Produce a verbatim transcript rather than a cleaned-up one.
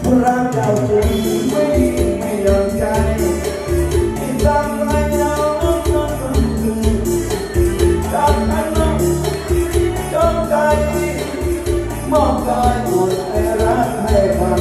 รักเจ้าจริงไม่ไม่ยอมใจที่ทำให้เราจนจนคืนจับให้น้องจนใจมอบกายหมดให้รักให้ฟัง